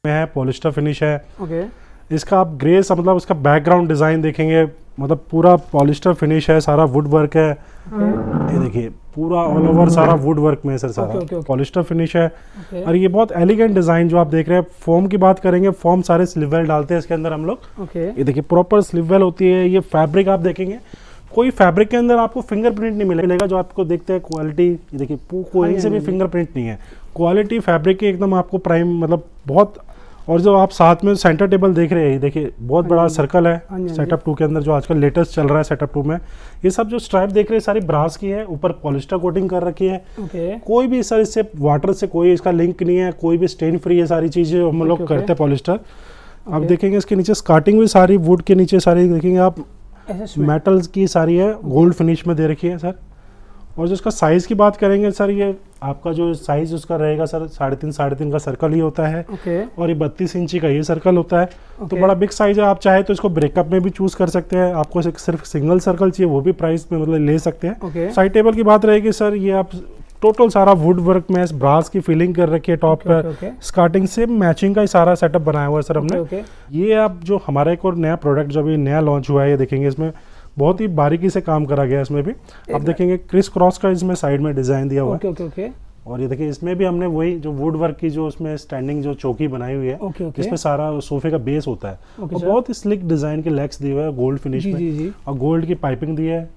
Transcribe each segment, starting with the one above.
में है, polyester finish है। ओके। इसका आप ग्रे सा मतलब उसका बैकग्राउंड डिजाइन देखेंगे, मतलब पूरा पॉलिस्टर फिनिश है, सारा वुड वर्क है। ये देखिए पूरा ऑल ओवर सारा वुड वर्क में है सर, सारा पॉलिस्टर फिनिश है। और ये बहुत एलिगेंट डिजाइन जो आप देख रहे हैं। फॉर्म की बात करेंगे, फॉर्म सारे स्लीव वेल डालते हैं इसके अंदर हम लोग। ये देखिए प्रॉपर स्लीव वेल होती है। ये फैब्रिक आप देखेंगे, कोई फैब्रिक के अंदर आपको फिंगरप्रिंट नहीं मिलेगा जो आपको देखते हैं क्वालिटी। ये देखिए कोई से भी फिंगरप्रिंट नहीं है, क्वालिटी फैब्रिक की एकदम आपको प्राइम मतलब बहुत। और जो आप साथ में सेंटर टेबल देख रहे हैं, देखिए बहुत बड़ा सर्कल है सेटअप 2 के अंदर, जो आजकल लेटेस्ट चल रहा है सेटअप 2 में। ये सब जो स्ट्राइप देख रहे हैं सारी ब्रास की है, ऊपर पॉलिस्टर कोटिंग कर रखी है। कोई भी सर इससे वाटर से कोई इसका लिंक नहीं है, कोई भी स्टेन फ्री है, सारी चीजें हम लोग करते हैं पॉलिस्टर। आप देखेंगे इसके नीचे स्कार्टिंग भी सारी वुड के नीचे सारी देखेंगे आप, मेटल्स की सारी है, गोल्ड फिनिश में दे रखी है सर। और जो इसका साइज की बात करेंगे सर, ये आपका जो साइज उसका रहेगा सर 3.5 का सर्कल ही होता है। और ये 32 इंची का ये सर्कल होता है। तो बड़ा बिग साइज है। आप चाहे तो इसको ब्रेकअप में भी चूज कर सकते हैं, आपको सिर्फ सिंगल सर्कल चाहिए वो भी प्राइस में मतलब ले सकते हैं। साइड टेबल की बात रहेगी सर, ये आप टोटल सारा वुड वर्क में ब्रास की फिलिंग कर रखी है टॉप पर। स्टार्टिंग से मैचिंग का ही सारा सेटअप बनाया हुआ है सर हमने। ये आप जो हमारा एक और नया प्रोडक्ट जो अभी नया लॉन्च हुआ है, ये देखेंगे इसमें बहुत ही बारीकी से काम करा गया है। इसमें भी आप देखेंगे क्रिस क्रॉस का इसमें साइड में डिजाइन दिया हुआ है। और ये देखिए इसमें भी हमने वही जो वुड वर्क की जो उसमें स्टैंडिंग जो चौकी बनाई हुई है, इसमें सारा सोफे का बेस होता है। और बहुत ही स्लिक डिजाइन के लेग्स दिए हुए हैं गोल्ड फिनिश में, और गोल्ड की पाइपिंग दी है,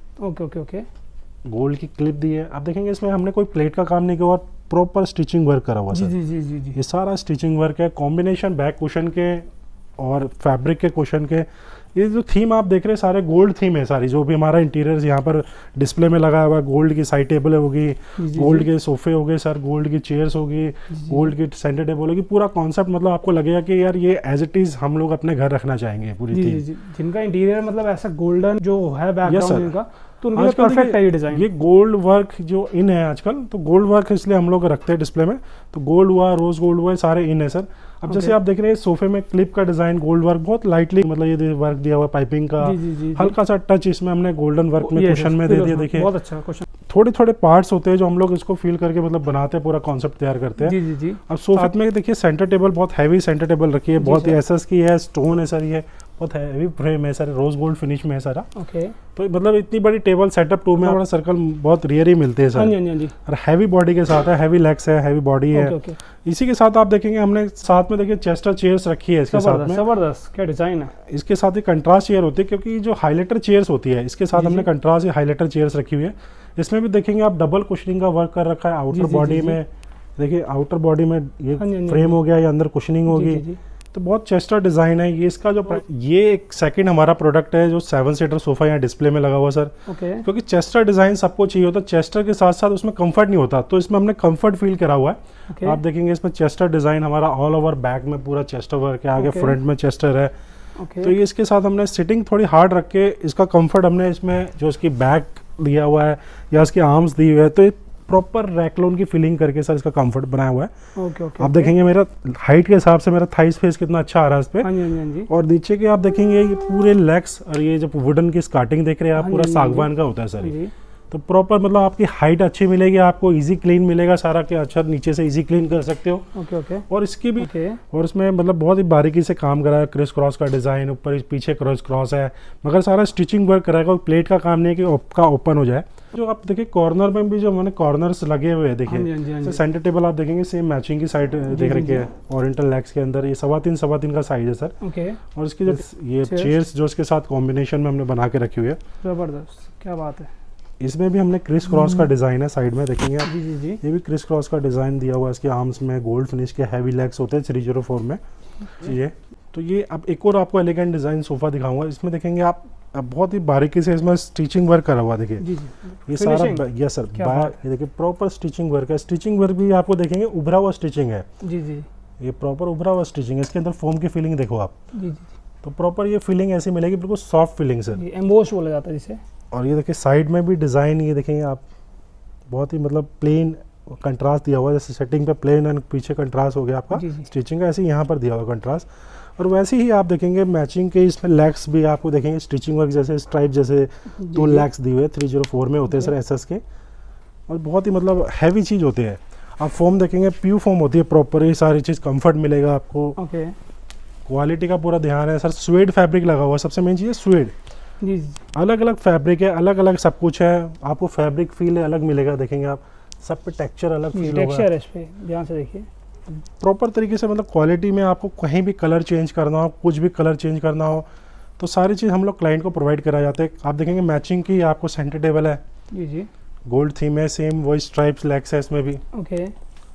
गोल्ड की क्लिप दी है। आप देखेंगे इसमें हमने कोई प्लेट का काम नहीं किया और प्रॉपर स्टिचिंग वर्क करा हुआ है। ये सारा स्टिचिंग वर्क है, कॉम्बिनेशन बैक कुशन के और फैब्रिक के कुशन के। ये जो थीम आप देख रहे हैं सारे गोल्ड थीम है सारी, जो भी हमारा इंटीरियर यहाँ पर डिस्प्ले में लगा हुआ है। गोल्ड की साइड टेबल होगी, गोल्ड के सोफे हो गए सर, गोल्ड की चेयर्स होगी, गोल्ड की सेंटर टेबल होगी। पूरा कॉन्सेप्ट मतलब आपको लगेगा कि यार ये एज इट इज हम लोग अपने घर रखना चाहेंगे पूरी थीम। जिनका इंटीरियर मतलब ऐसा गोल्डन जो है बैकग्राउंड का, तो उनके लिए परफेक्ट है ये डिजाइन। ये गोल्ड वर्क जो इन है आजकल, तो गोल्ड वर्क इसलिए हम लोग रखते हैं डिस्प्ले में। तो गोल्ड हुआ, रोज गोल्ड हुआ, सारे इन है सर। अब जैसे आप देख रहे हैं सोफे में क्लिप का डिजाइन गोल्ड वर्क बहुत लाइटली मतलब ये वर्क दिया हुआ, पाइपिंग का हल्का सा टच इसमें हमने गोल्डन वर्क में कुशन में दे दिया। देखिए बहुत अच्छा क्वेश्चन। थोड़े थोड़े पार्ट्स होते हैं जो हम लोग इसको फील करके मतलब बनाते हैं, पूरा कॉन्सेप्ट तैयार करते हैं। अब सोफे में देखिए सेंटर टेबल बहुत हैवी सेंटर टेबल रखी है, बहुत ही एसएस की है, स्टोन है सर, ये बहुत हैवी फ्रेम है सर, रोज गोल्ड फिनिश में है सारा। तो मतलब इतनी बड़ी टेबल सेटअप 2 में बड़ा सर्कल बहुत रेयर ही मिलते हैं सर। और हैवी बॉडी के साथ है, हैवी लेग्स है, हैवी बॉडी है। इसी के साथ आप देखेंगे हमने साथ में देखिए चेस्टर चेयर्स रखी है इसके साथ में। जबरदस्त क्या डिजाइन है। इसके साथ ही कंट्रास्ट चेयर होती है, क्योंकि जो हाईलाइटर चेयर्स होती है इसके साथ हमने कंट्रास्ट हाईलाइटर चेयर्स रखी हुई है। इसमें भी देखेंगे आप डबल कुशनिंग का वर्क कर रखा है आउटर बॉडी में। देखिए आउटर बॉडी में ये फ्रेम हो गया, या अंदर कुशनिंग होगी। तो बहुत चेस्टर डिजाइन है ये। इसका जो ये एक सेकंड हमारा प्रोडक्ट है जो 7 सीटर सोफा यहाँ डिस्प्ले में लगा हुआ सर। क्योंकि चेस्टर डिजाइन सबको चाहिए होता है, चेस्टर के साथ साथ उसमें कंफर्ट नहीं होता, तो इसमें हमने कंफर्ट फील करा हुआ है। आप देखेंगे इसमें चेस्टर डिजाइन हमारा ऑल ओवर बैक में पूरा चेस्टर वर्क है, आगे फ्रंट में चेस्टर है। तो ये इसके साथ हमने सिटिंग थोड़ी हार्ड रख के इसका कंफर्ट हमने इसमें जो इसकी बैक दिया हुआ है या इसके आर्म्स दिए हुए हैं, तो प्रॉपर रैकलोन की फीलिंग करके सर इसका कंफर्ट बनाया हुआ है। आप देखेंगे मेरा हाइट के हिसाब से मेरा थाई स्पेस कितना अच्छा आ रहा है इस पे। और नीचे के आप देखेंगे ये पूरे लेग्स और ये जो वुडन की स्कार्टिंग देख रहे हैं आप, पूरा सागवान का होता है सर। तो प्रॉपर मतलब आपकी हाइट अच्छी मिलेगी, आपको इजी क्लीन मिलेगा सारा के। अच्छा नीचे से इजी क्लीन कर सकते हो। और इसकी भी और इसमें मतलब बहुत ही बारीकी से काम करा है, क्रिस क्रॉस का डिजाइन, ऊपर पीछे क्रिस क्रॉस है, मगर सारा स्टिचिंग वर्क कराएगा। प्लेट का काम नहीं है कि का ओपन हो जाए। जो आप देखिए कॉर्नर में भी जो मैंने कॉर्नर्स लगे हुए हैं, देखिए सेंटर टेबल आप देखेंगे सेम मैचिंग की साइड देख रखी है, ओरिएंटल लेग्स के अंदर। ये 3.25 का साइज है सर। और इसकी जो ये चेयर्स जो इसके साथ कॉम्बिनेशन में हमने बना के रखी हुई है। जबरदस्त क्या बात है। इसमें भी हमने क्रिस क्रॉस का डिजाइन है साइड में देखेंगे आप। ये भी क्रिस क्रॉस का डिजाइन दिया हुआ है। इसके आर्म्स में गोल्ड फिनिश के हैवी लेग्स होते हैं 304 में। ये तो ये अब एक और आपको एलिगेंट डिजाइन सोफा दिखाऊंगा। इसमें देखेंगे आप बहुत ही बारीकी से इसमें स्टिचिंग वर्क करा हुआ। देखिए ये सारा यस सर, ये देखिए प्रॉपर स्टिचिंग वर्क है। स्टिचिंग वर्क भी आपको देखेंगे उभरा हुआ स्टिचिंग है। ये प्रॉपर उभरा हुआ स्टिचिंग है। इसके अंदर फोम की फीलिंग देखो आप। तो प्रॉपर ये फीलिंग ऐसी मिलेगी, बिल्कुल सॉफ्ट फीलिंग सर, एम्बोस बोला जाता है जिसे। और ये देखिए साइड में भी डिजाइन ये देखेंगे आप, बहुत ही मतलब प्लेन कंट्रास्ट दिया हुआ है। जैसे सेटिंग पे प्लेन एंड पीछे कंट्रास्ट हो गया आपका स्टिचिंग का, ऐसे यहाँ पर दिया हुआ कंट्रास्ट। और वैसे ही आप देखेंगे मैचिंग के इसमें लेग्स भी आपको देखेंगे स्टिचिंग वर्क जैसे स्ट्राइप जैसे 2 लेग्स दिए हुए 304 में होते हैं सर एसएस के। और बहुत ही मतलब हैवी चीज़ होते हैं। आप फोम देखेंगे प्यू फोम होती है प्रॉपर, ये सारी चीज़ कंफर्ट मिलेगा आपको। ओके, क्वालिटी का पूरा ध्यान है सर। स्वेड फैब्रिक लगा हुआ है, सबसे मेन चीज़ है स्वेड। जी, अलग अलग फैब्रिक है, अलग अलग सब कुछ है, आपको फैब्रिक फील अलग मिलेगा। देखेंगे आप सब पे टेक्सचर अलग फील होगा। टेक्सचर है इस पे, ध्यान से देखिए प्रॉपर तरीके से, मतलब क्वालिटी में आपको कहीं भी कलर चेंज करना हो, कुछ भी कलर चेंज करना हो तो सारी चीज़ हम लोग क्लाइंट को प्रोवाइड करा जाते हैं। आप देखेंगे मैचिंग की आपको सेंटर टेबल है, जी जी, गोल्ड थीम है, सेम वही स्ट्राइप्स लेग्स है इसमें भी। ओके,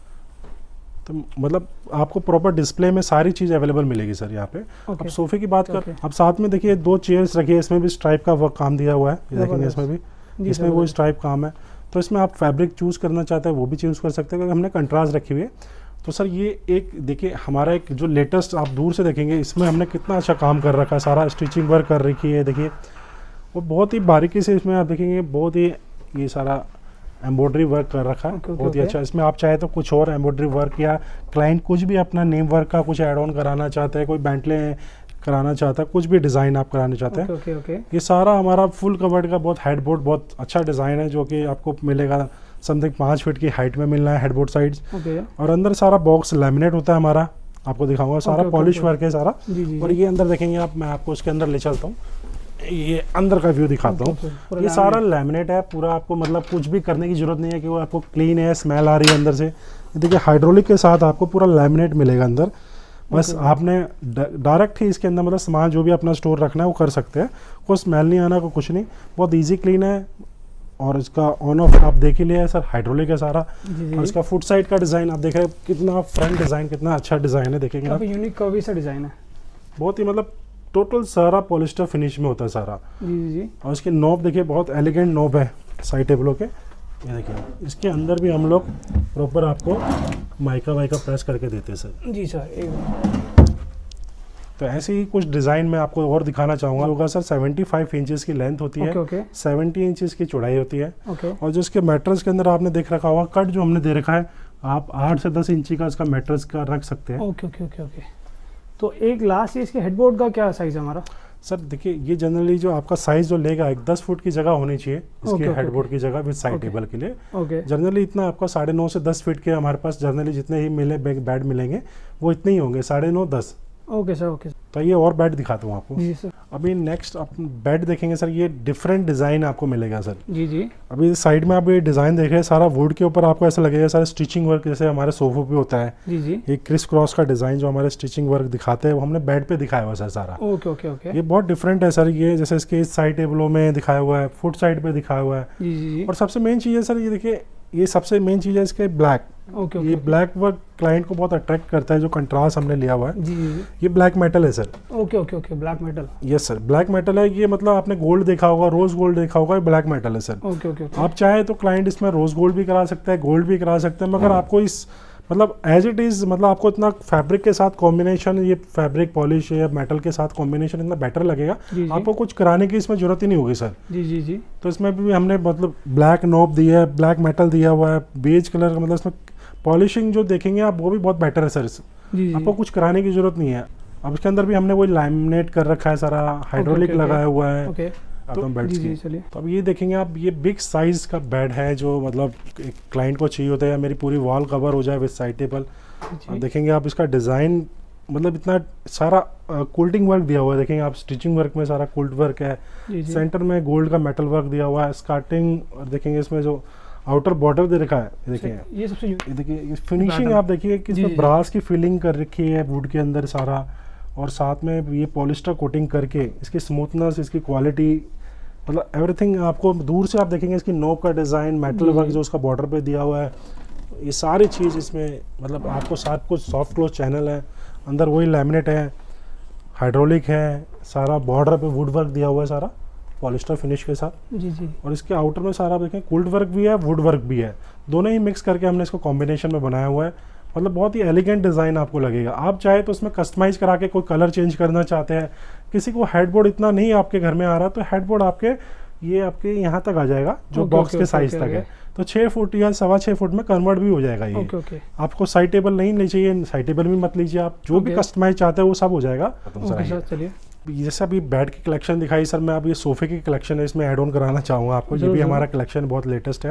तो मतलब आपको प्रॉपर डिस्प्ले में सारी चीज़ अवेलेबल मिलेगी सर यहाँ पे। अब सोफे की बात कर, अब साथ में देखिए 2 चेयर्स रखी है, इसमें भी स्ट्राइप का वर्क काम दिया हुआ है, ये देखेंगे इसमें भी, इसमें वो स्ट्राइप काम है। तो इसमें आप फैब्रिक चूज़ करना चाहते हैं वो भी चूज़ कर सकते हैं, क्योंकि हमने कंट्रास्ट रखी हुई है। तो सर ये एक देखिए हमारा एक जो लेटेस्ट आप दूर से देखेंगे, इसमें हमने कितना अच्छा काम कर रखा है, सारा स्टिचिंग वर्क कर रखी है। देखिए वो बहुत ही बारीकी से इसमें आप देखेंगे, बहुत ही ये सारा एम्ब्रॉयडरी वर्क कर रखा है, बहुत ही अच्छा। इसमें आप चाहे तो कुछ और एम्ब्रॉयडरी वर्क या क्लाइंट कुछ भी अपना नेम वर्क का कुछ ऐड ऑन कराना चाहते हैं, कोई बेंटले कराना चाहता है, कुछ भी डिज़ाइन आप कराना चाहते हैं, ये सारा हमारा फुल कवर्ड का बहुत हेडबोर्ड बहुत अच्छा डिज़ाइन है, जो कि आपको मिलेगा समथिंग 5 फीट की हाइट में मिलना है हेडबोर्ड साइड्स। और अंदर सारा बॉक्स लैमिनेट होता है हमारा, आपको दिखाऊंगा, सारा पॉलिश वर्क है सारा। और ये अंदर देखेंगे आप, मैं आपको उसके अंदर ले चलता हूँ, ये अंदर का व्यू दिखाता हूँ। ये सारा लैमिनेट है पूरा, आपको मतलब कुछ भी करने की जरूरत नहीं है कि वो आपको क्लीन है, स्मेल आ रही है अंदर से। देखिए हाइड्रोलिक के साथ आपको पूरा लैमिनेट मिलेगा अंदर, बस आपने डायरेक्ट ही इसके अंदर मतलब सामान जो भी अपना स्टोर रखना है वो कर सकते हैं, कोई स्मेल नहीं आना, कोई कुछ नहीं, बहुत ईजी क्लीन है। और इसका ऑन ऑफ आप देख ही लिया है सर, हाइड्रोलिक है सारा। और इसका फुट साइड का डिज़ाइन आप देख रहे हैं, कितना फ्रंट डिज़ाइन कितना अच्छा डिज़ाइन है, देखेंगे आप, यूनिक कर्वी सा डिज़ाइन है, बहुत ही मतलब टोटल सारा पॉलिस्टर फिनिश में होता है सारा। जी। और इसके नॉब देखिए, बहुत एलिगेंट नॉब है साइड टेबलों के, ये देखिए। इसके अंदर भी हम लोग प्रॉपर आपको माइका वाइका प्रेस करके देते हैं सर। जी सर, तो ऐसे ही कुछ डिज़ाइन में आपको और दिखाना चाहूँगा। होगा सर 75 इंचेस की लेंथ होती है, 70 इंचेस की चौड़ाई होती है। और जो इसके मैट्रेस के अंदर आपने देख रखा होगा कट जो हमने दे रखा है, आप 8 से 10 इंची का इसका मैट्रेस का रख सकते हैं। ओके। तो एक लास्ट इसके हेडबोर्ड का क्या साइज है हमारा? सर देखिए, ये जनरली जो आपका साइज जो लेगा, एक 10 फुट की जगह होनी चाहिए इसके हेडबोर्ड की जगह विद साइड टेबल के लिए। जनरली इतना आपका 9.5 से 10 फीट के हमारे पास जनरली जितने ही मिले बेड मिलेंगे वो इतने ही होंगे, 9.5 10। Okay sir, okay. तो ये और बेड दिखाता हूँ आपको। जी सर। अभी नेक्स्ट आप बेड देखेंगे सर, ये डिफरेंट डिज़ाइन आपको मिलेगा सर। जी। अभी साइड में आप ये डिज़ाइन देख रहे हैं, सारा वुड के ऊपर आपको ऐसा लगेगा सारा स्टिचिंग वर्क जैसे हमारे सोफों पे होता है। जी। ये क्रिस क्रॉस का डिज़ाइन जो हमारे स्टिचिंग वर्क दिखाते हैं वो हमने बेड पे दिखाया हुआ सर सारा। ओके। ये बहुत डिफरेंट है सर, ये जैसे इसके साइड टेबलों में दिखाया हुआ है, फुट साइड पे दिखाया हुआ है। जी। और सबसे मेन चीज़ है सर, ये देखिए, ये सबसे मेन चीज़ है इसके ब्लैक। ये ब्लैक वर्क क्लाइंट को बहुत अट्रैक्ट करता है, जो कंट्रास्ट हमने लिया हुआ है। जी। ये ब्लैक मेटल है sir. Okay, black metal. Yes sir, black metal है ये, मतलब आपने गोल्ड देखा होगा, रोज गोल्ड देखा होगा, ये ब्लैक मेटल है सर। ओके। आप चाहे तो क्लाइंट इसमें रोज गोल्ड भी करा सकता है, गोल्ड भी करा सकते हैं, मगर आपको इस मतलब एज इट इज़, मतलब आपको इतना फैब्रिक के साथ कॉम्बिनेशन, ये फैब्रिक पॉलिश या मेटल के साथ कॉम्बिनेशन इतना बेटर लगेगा, आपको कुछ कराने की इसमें जरूरत ही नहीं होगी सर। जी। तो इसमें भी हमने मतलब ब्लैक नॉब दिया है, ब्लैक मेटल दिया हुआ है, बेज कलर का, मतलब इसमें पॉलिशिंग जो देखेंगे आप वो भी बहुत बेटर है सर। आपको कुछ कराने की जरूरत नहीं है। अब इसके अंदर भी हमने वही लैमिनेट कर रखा है सारा, हाइड्रोलिक लगाया हुआ है बेड्स की। तो अब ये देखेंगे आप, ये बिग साइज का बेड है जो मतलब एक क्लाइंट को चाहिए होता है, मेरी पूरी वॉल कवर हो जाए विद साइड टेबल। देखेंगे आप इसका डिज़ाइन, मतलब इतना सारा कोल्डिंग वर्क दिया हुआ है, देखेंगे आप स्टिचिंग वर्क में सारा कोल्ड वर्क है। सेंटर में गोल्ड का मेटल वर्क दिया हुआ है, स्कार्टिंग, और देखेंगे इसमें जो आउटर बॉर्डर दे रखा है, देखिए ये सबसे देखिए फिनिशिंग आप देखिए कि इसमें ब्रास की फिलिंग कर रखी है वुड के अंदर सारा, और साथ में ये पॉलिस्टर कोटिंग करके इसकी स्मूथनेस, इसकी क्वालिटी, मतलब एवरीथिंग आपको दूर से आप देखेंगे। इसकी नोब का डिज़ाइन, मेटल वर्क जो उसका बॉर्डर पे दिया हुआ है, ये सारी चीज़ इसमें, मतलब आपको साथ कुछ सॉफ्ट क्लोज चैनल है, अंदर वही लैमिनेट है, हाइड्रोलिक है, सारा बॉर्डर पे वुड वर्क दिया हुआ है सारा पॉलिस्टर फिनिश के साथ। जी। और इसके आउटर में सारा देखें कोल्ड वर्क भी है, वुड वर्क भी है, दोनों ही मिक्स करके हमने इसको कॉम्बिनेशन में बनाया हुआ है। मतलब बहुत ही एलिगेंट डिज़ाइन आपको लगेगा। आप चाहे तो उसमें कस्टमाइज करा के कोई कलर चेंज करना चाहते हैं, किसी को हेडबोर्ड इतना नहीं आपके घर में आ रहा, तो हेडबोर्ड आपके ये आपके यहाँ तक आ जाएगा, जो बॉक्स के साइज तक है, तो 6 फुट या 6.25 फुट में कन्वर्ट भी हो जाएगा ये। आपको साइड टेबल नहीं ले चाहिए, साइड टेबल भी मत लीजिए, आप जो भी कस्टमाइज चाहते हैं वो सब हो जाएगा। चलिए, जैसे अभी बेड की कलेक्शन दिखाई सर, मैं अब ये सोफे की कलेक्शन है इसमें ऐड ऑन कराना चाहूँगा आपको। ये भी हमारा कलेक्शन बहुत लेटेस्ट है।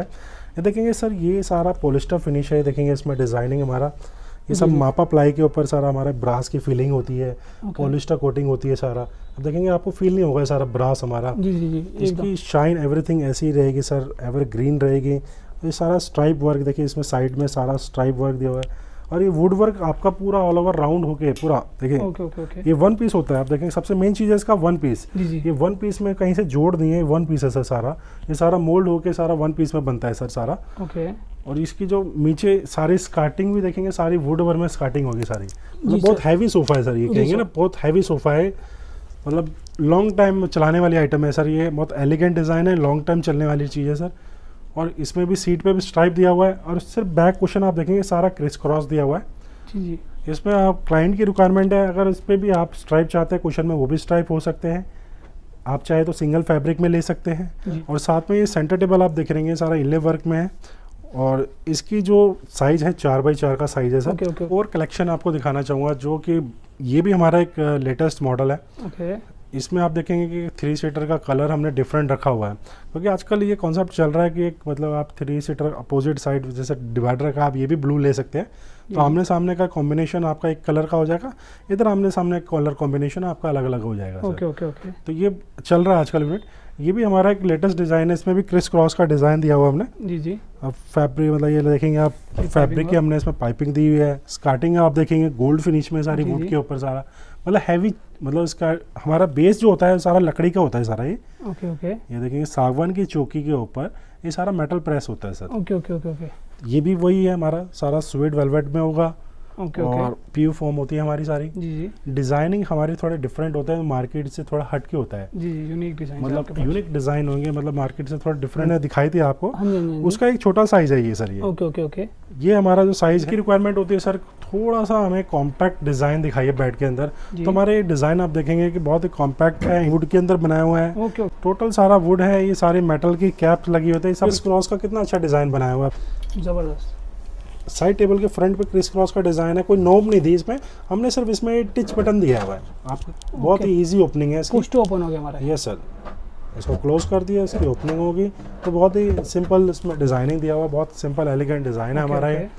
ये देखेंगे सर, ये सारा पॉलिस्टर फिनिश है, देखेंगे इसमें डिजाइनिंग हमारा, ये सब मापा प्लाई के ऊपर सारा हमारा ब्रास की फीलिंग होती है, पॉलिस्टर कोटिंग होती है सारा। अब देखेंगे आपको फील नहीं होगा सारा ब्रास हमारा। जी जी जी, इसकी शाइन एवरीथिंग ऐसी रहेगी सर, एवर ग्रीन रहेगी। ये सारा स्ट्राइप वर्क देखिए, इसमें साइड में सारा स्ट्राइप वर्क दिया हुआ है, और ये वुड वर्क आपका पूरा ऑल ओवर राउंड होके पूरा देखिए। Okay okay okay. ये वन पीस होता है, आप देखेंगे सबसे मेन चीज़ है इसका वन पीस। जी जी। ये वन पीस में कहीं से जोड़ नहीं है, वन पीस है सर सारा, ये सारा मोल्ड होके सारा वन पीस में बनता है सर सारा। ओके। और इसकी जो नीचे सारी स्कार्टिंग भी देखेंगे, सारी वुड वर्क में स्कार्टिंग होगी सारी। मतलब बहुत हैवी सोफा है सर, ये कहेंगे ना बहुत हैवी सोफा है, मतलब लॉन्ग टाइम चलाने वाली आइटम है सर। ये बहुत एलिगेंट डिज़ाइन है, लॉन्ग टाइम चलने वाली चीज़ है सर। और इसमें भी सीट पे भी स्ट्राइप दिया हुआ है, और सिर्फ बैक कुशन आप देखेंगे सारा क्रिस क्रॉस दिया हुआ है। जी जी। इसमें आप क्लाइंट की रिक्वायरमेंट है, अगर इस पर भी आप स्ट्राइप चाहते हैं कुशन में, वो भी स्ट्राइप हो सकते हैं। आप चाहे तो सिंगल फैब्रिक में ले सकते हैं। और साथ में ये सेंटर टेबल आप देख रहे हैं सारा इनले वर्क में है, और इसकी जो साइज है 4x4 का साइज है सर। और कलेक्शन आपको दिखाना चाहूँगा, जो कि ये भी हमारा एक लेटेस्ट मॉडल है। इसमें आप देखेंगे कि 3 सीटर का कलर हमने डिफरेंट रखा हुआ है, क्योंकि आजकल ये कॉन्सेप्ट चल रहा है कि एक मतलब आप 3 सीटर अपोजिट साइड जैसे डिवाइडर का आप ये भी ब्लू ले सकते हैं, तो आमने सामने का कॉम्बिनेशन आपका एक कलर का हो जाएगा, इधर आमने सामने कलर कॉम्बिनेशन आपका अलग अलग हो जाएगा। Okay okay okay. तो ये चल रहा है आजकल यूनिट। ये भी हमारा एक लेटेस्ट डिज़ाइन है, इसमें भी क्रिस क्रॉस का डिज़ाइन दिया हुआ हमने। जी जी। अब फैब्रिक मतलब ये देखेंगे आप, फैब्रिक की हमने इसमें पाइपिंग दी हुई है। स्कार्टिंग आप देखेंगे गोल्ड फिनिश में सारी वुड के ऊपर सारा, मतलब हैवी, मतलब इसका हमारा बेस जो होता है सारा लकड़ी का होता है सारा ये। Okay okay. ये देखेंगे सागवान की चौकी के ऊपर ये सारा मेटल प्रेस होता है sir. Okay okay okay okay. ये भी वही है हमारा, सारा स्वीट वेलवेट में होगा। ओके और पीयू फॉर्म होती है हमारी सारी। जी जी। डिजाइनिंग हमारी थोड़े डिफरेंट होता है, मार्केट से थोड़ा हट के होता है। जी जी, यूनिक डिजाइन, मतलब यूनिक डिजाइन होंगे, मतलब मार्केट से थोड़ा डिफरेंट है, दिखाई थी आपको। हाँ जी। उसका एक छोटा साइज है ये सर। ये ओके ओके ओके। ये हमारा जो साइज की रिक्वायरमेंट होती है सर, थोड़ा सा हमें कॉम्पैक्ट डिजाइन दिखाइए बेड के अंदर, तो हमारे डिजाइन आप देखेंगे कि बहुत ही कॉम्पैक्ट है, वुड के अंदर बनाया हुआ है। ओके। टोटल सारा वुड है, ये सारी मेटल की कैप लगी होती है। सब क्रॉस का कितना अच्छा डिजाइन बनाया हुआ है, जबरदस्त। साइड टेबल के फ्रंट पे क्रिस क्रॉस का डिजाइन है, कोई नोब नहीं दी इसमें, हमने सिर्फ इसमें टिच बटन दिया हुआ है आपको। बहुत ही इजी ओपनिंग है इसकी। पुश टू ओपन हो गया हमारा। यस सर, इसको क्लोज कर दिया, इसकी ओपनिंग होगी, तो बहुत ही सिंपल इसमें डिजाइनिंग दिया हुआ है, बहुत सिंपल एलिगेंट डिजाइन है हमारा ये।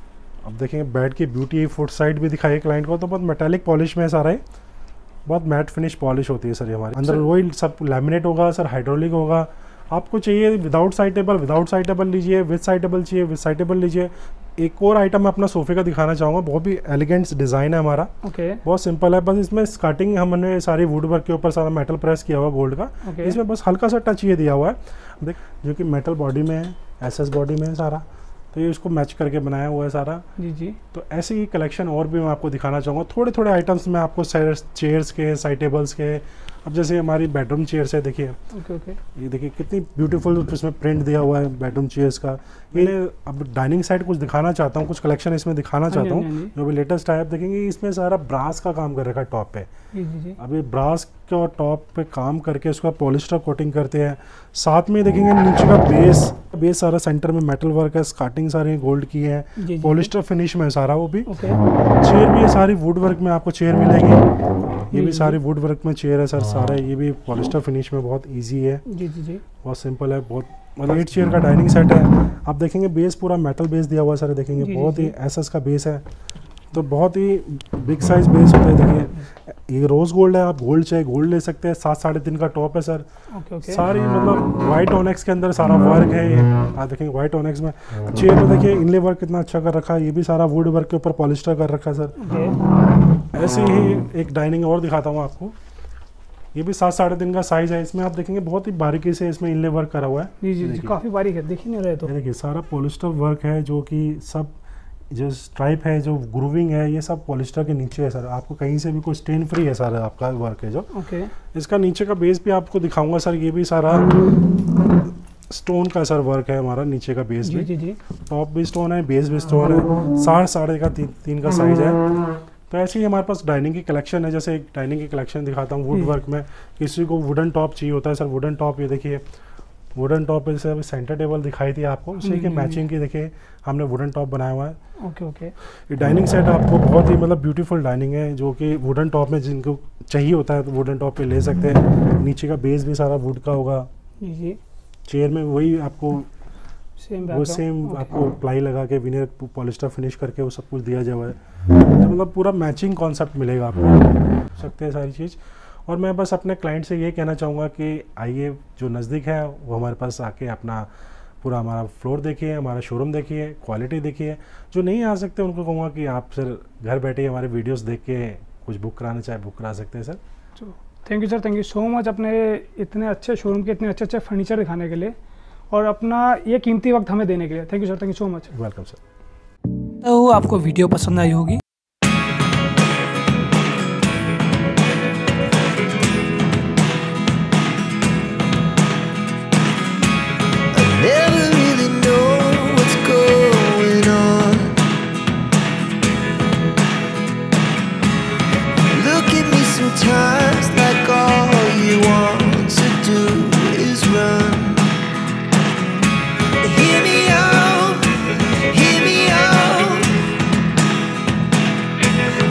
अब देखेंगे बेड की ब्यूटी, फुट साइड भी दिखाई क्लाइंट को, तो बहुत मेटालिक पॉलिश में सारा है, बहुत मैट फिनिश पॉलिश होती है सर ये हमारी। अंदर वही सब लैमिनेट होगा सर, हाइड्रोलिक होगा। आपको चाहिए विदाउट साइड टेबल लीजिए, विद साइड टेबल चाहिए विद साइड टेबल लीजिए। एक और आइटम मैं अपना सोफे का दिखाना चाहूँगा, बहुत भी एलिगेंट डिज़ाइन है हमारा। बहुत सिंपल है, बस इसमें स्कार्टिंग हमने सारी वुड वर्क के ऊपर सारा मेटल प्रेस किया हुआ गोल्ड का। इसमें बस हल्का सा टच ये दिया हुआ है देख, जो कि मेटल बॉडी में है, एसएस बॉडी में है सारा, तो ये इसको मैच करके बनाया हुआ है सारा। जी जी। तो ऐसी ही कलेक्शन और भी मैं आपको दिखाना चाहूँगा, थोड़े थोड़े आइटम्स मैं आपको चेयर्स के, साइड टेबल्स के। अब जैसे हमारी बेडरूम चेयर्स है, देखिए ये देखिए कितनी ब्यूटीफुल इसमें प्रिंट दिया हुआ है बेडरूम चेयर्स का। ये अब डाइनिंग साइड कुछ दिखाना चाहता हूँ, कुछ कलेक्शन इसमें दिखाना चाहता हूँ, जो भी लेटेस्ट टाइप देखेंगे। इसमें सारा ब्रास का काम कर रखा है टॉप पे। अब ये ब्रास का टॉप पे काम करके उसका पॉलिस्टर कोटिंग करते हैं। साथ में देखेंगे नीचे का बेस सारा सेंटर में मेटल वर्क है, स्कार्टिंग सारी गोल्ड की है, पॉलिस्टर फिनिश में सारा वो भी। चेयर भी सारी वुड वर्क में आपको चेयर मिलेगी, ये भी सारी वुड वर्क में चेयर है सर सारा। ये भी पॉलिस्टर फिनिश में बहुत इजी है। जी जी जी, बहुत सिंपल है, बहुत मतलब 8 चेयर का डाइनिंग सेट है। आप देखेंगे बेस पूरा मेटल बेस दिया हुआ है सर, देखेंगे बहुत ही एसएस का बेस है, तो बहुत ही बिग साइज बेस होता है। देखिए ये रोज गोल्ड है, आप गोल्ड चाहिए गोल्ड ले सकते हैं। 7 साढ़े 3 का टॉप है सर। सारी मतलब वाइट ऑनेक्स के अंदर सारा वर्क है ये। आप देखेंगे वाइट ऑनेक्स में चेयर में देखिए इनले वर्क कितना अच्छा कर रखा है, ये भी सारा वुड वर्क के ऊपर पॉलिस्टर कर रखा है सर। ऐसे ही एक डाइनिंग और दिखाता हूँ आपको, ये भी 7 साढ़े 3 का साइज है। इसमें आप देखेंगे बहुत ही बारीकी से इसमें इनले वर्क करा हुआ है। जी जी, काफी बारीक है, दिख नहीं रहे तो। देखिए सारा पॉलिस्टर वर्क है, जो कि सब जो स्ट्राइप है, जो ग्रूविंग है, ये सब पॉलिस्टर के नीचे है सर। आपको कहीं से भी कोई स्टेन फ्री है सारा आपका वर्क है जो। इसका नीचे का बेस भी आपको दिखाऊंगा सर, ये भी सारा स्टोन का सर वर्क है हमारा। नीचे का बेस भी, टॉप भी स्टोन है, बेस भी स्टोन है। 7 साढ़े 3 का साइज है। तो ऐसे ही हमारे पास डाइनिंग की कलेक्शन है। जैसे एक डाइनिंग की कलेक्शन दिखाता हूँ वुड वर्क में। किसी को वुडन टॉप चाहिए होता है सर, वुडन टॉप ये देखिए वुडन टॉप जैसे अभी सेंटर टेबल दिखाई थी आपको, उसी के मैचिंग की देखिए हमने वुडन टॉप बनाया हुआ है। ओके। ये डाइनिंग सेट आपको बहुत ही मतलब ब्यूटीफुल डाइनिंग है, जो कि वुडन टॉप में जिनको चाहिए होता है तो वुडन टॉप पे ले सकते हैं। नीचे का बेस भी सारा वुड का होगा। जी। चेयर में वही आपको वो सेम आपको प्लाई लगा के विनियर पॉलिस्टर फिनिश करके वो सब कुछ दिया जाए है, तो मतलब पूरा मैचिंग कॉन्सेप्ट मिलेगा आपको, सकते हैं सारी चीज़। और मैं बस अपने क्लाइंट से ये कहना चाहूँगा कि आइए, जो नज़दीक है वो हमारे पास आके अपना पूरा हमारा फ्लोर देखिए, हमारा शोरूम देखिए, क्वालिटी देखिए। जो नहीं आ सकते उनको कहूँगा कि आप सर घर बैठे हमारे वीडियोस देख के कुछ बुक कराना चाहे बुक करा सकते हैं sir. Thank you sir, thank you so much अपने इतने अच्छे शोरूम के इतने अच्छे अच्छे फर्नीचर दिखाने के लिए और अपना ये कीमती वक्त हमें देने के लिए। Thank you sir, thank you so much. Welcome sir. तो आपको वीडियो पसंद आई होगी